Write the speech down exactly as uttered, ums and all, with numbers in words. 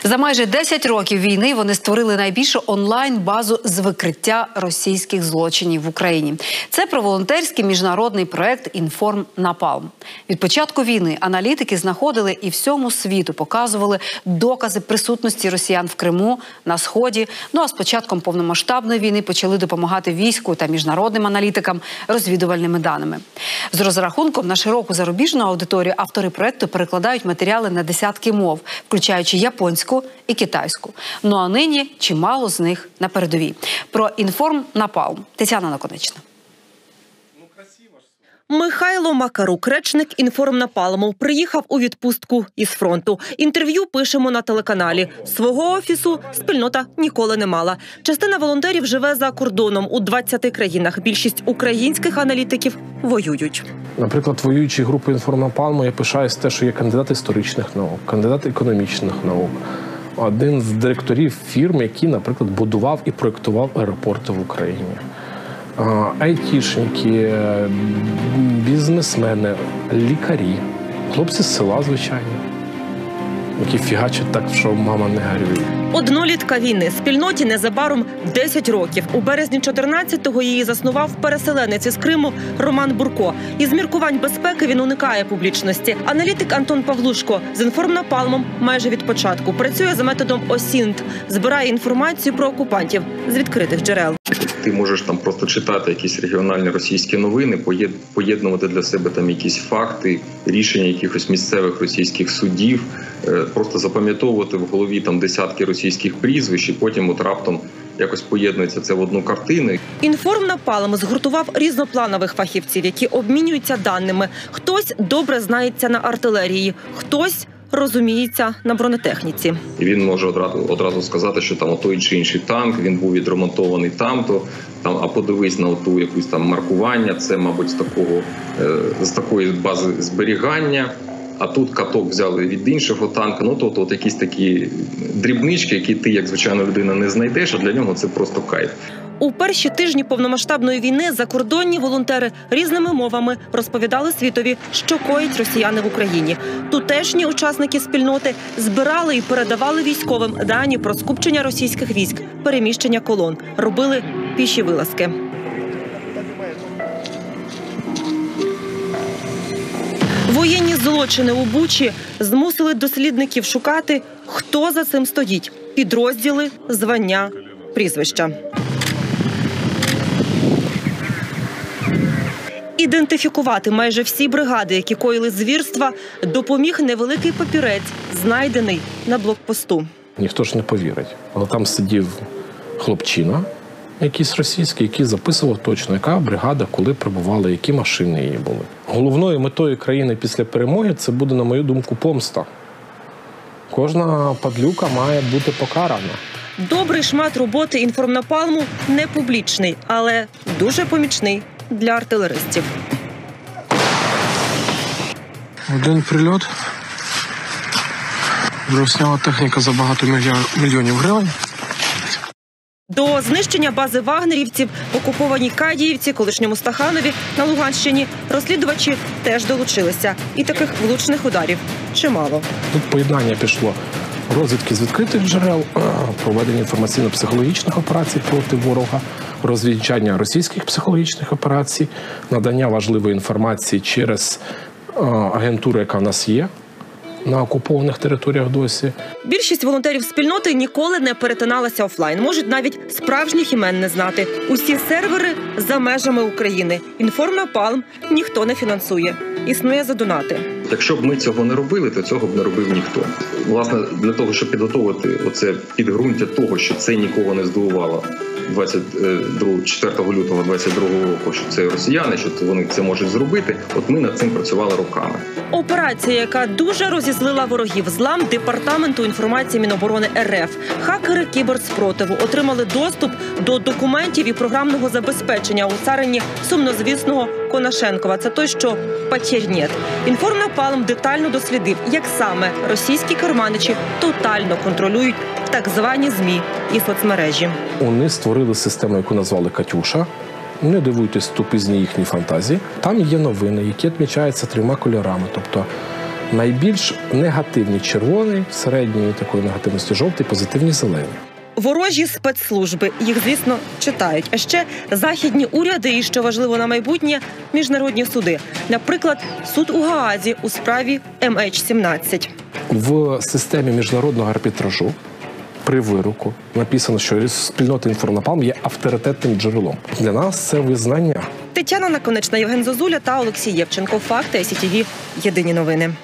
За майже десять років війни вони створили найбільшу онлайн-базу з викриття російських злочинів в Україні. Це проволонтерський міжнародний проект «Інформ Напалм». Від початку війни аналітики знаходили і всьому світу показували докази присутності росіян в Криму, на Сході. Ну а з початком повномасштабної війни почали допомагати війську та міжнародним аналітикам розвідувальними даними. З розрахунком на широку зарубіжну аудиторію автори проекту перекладають матеріали на десятки мов, включаючи японську і китайську. Ну а нині чимало з них на передовій. Про «Інформ Напалм» Тетяна Наконечна. Михайло Макарук, речник «Інформ Напалму», приїхав у відпустку із фронту. Інтерв'ю пишемо на телеканалі. Свого офісу спільнота ніколи не мала. Частина волонтерів живе за кордоном у двадцяти країнах. Більшість українських аналітиків воюють. Наприклад, воюючі групи «Інформ Напалму», я пишаюсь те, що є кандидат історичних наук, кандидат економічних наук. Один з директорів фірм, який, наприклад, будував і проєктував аеропорти в Україні. Айтішники, бізнесмени, лікарі, хлопці з села, звичайно, які фігачать так, що мама не горює. Однолітка війни. Спільноті незабаром десять років. У березні чотирнадцятого її заснував переселенець із Криму Роман Бурко. Із міркувань безпеки він уникає публічності. Аналітик Антон Павлушко з «Інформ Напалмом» майже від початку працює за методом ОСІНТ, збирає інформацію про окупантів з відкритих джерел. Ти можеш там просто читати якісь регіональні російські новини, поєднувати для себе там якісь факти, рішення якихось місцевих російських судів, просто запам'ятовувати в голові там десятки російських прізвищ і потім от раптом якось поєднується це в одну картину. «Інформ Напалм» згуртував різнопланових фахівців, які обмінюються даними. Хтось добре знається на артилерії, хтось розуміється на бронетехніці. І він може одразу, одразу сказати, що там той чи інший танк, він був відремонтований там-то, там, а подивись на ту якусь там маркування, це, мабуть, з такого, з такої бази зберігання. А тут каток взяли від іншого танка. Ну, то от якісь такі дрібнички, які ти, як звичайна людина, не знайдеш, а для нього це просто кайф. У перші тижні повномасштабної війни закордонні волонтери різними мовами розповідали світові, що коїть росіяни в Україні. Тутешні учасники спільноти збирали і передавали військовим дані про скупчення російських військ, переміщення колон, робили піші вилазки. Воєнні злочини у Бучі змусили дослідників шукати, хто за цим стоїть – підрозділи, звання, прізвища. Ідентифікувати майже всі бригади, які коїли звірства, допоміг невеликий папірець, знайдений на блокпосту. Ніхто ж не повірить. Але там сидів хлопчина, якийсь російський, який записував точно, яка бригада, коли прибувала, які машини її були. Головною метою країни після перемоги – це буде, на мою думку, помста. Кожна падлюка має бути покарана. Добрий шмат роботи «Інформ Напалму» не публічний, але дуже помічний для артилеристів. Один прильот. Зняла техніка за багато мільйонів гривень. До знищення бази вагнерівців в окупованій Кадіївці, колишньому Стаханові, на Луганщині, розслідувачі теж долучилися. І таких влучних ударів чимало. Тут поєднання пішло розвідки з відкритих джерел, проведення інформаційно-психологічних операцій проти ворога, розвінчання російських психологічних операцій, надання важливої інформації через агентуру, яка в нас є на окупованих територіях досі. Більшість волонтерів спільноти ніколи не перетиналася офлайн. Можуть навіть справжніх імен не знати. Усі сервери за межами України. «Інформ Напалм» ніхто не фінансує. Існує за донати. Якщо б ми цього не робили, то цього б не робив ніхто. Власне, для того, щоб підготовити оце підґрунтя того, що це нікого не здивувало четвертого лютого двадцять другого року, що це росіяни, що вони це можуть зробити, от ми над цим працювали роками. Операція, яка дуже розізлила ворогів, злам Департаменту інформації Міноборони РФ. Хакери кіберспротиву отримали доступ до документів і програмного забезпечення у царині сумнозвісного Конашенкова. Це той, що «Потерь нет». «Інформ Напалм» детально дослідив, як саме російські керманичі тотально контролюють так звані ЗМІ і соцмережі. Вони створили систему, яку назвали «Катюша». Не дивуйтесь тупизні їхні фантазії. Там є новини, які відмічаються трьома кольорами. Тобто Найбільш негативні червоний, середньої такої негативності жовтий, позитивні зелені. Ворожі спецслужби, їх, звісно, читають. А ще західні уряди і, що важливо на майбутнє, міжнародні суди. Наприклад, суд у Гаазі у справі ем ейч сімнадцять. В системі міжнародного арбітражу при вироку написано, що спільнота «Інформнапалм» є авторитетним джерелом. Для нас це визнання. Тетяна Наконечна, Євген Зозуля та Олексій Євченко. Факти ай сі ті ві. Єдині новини.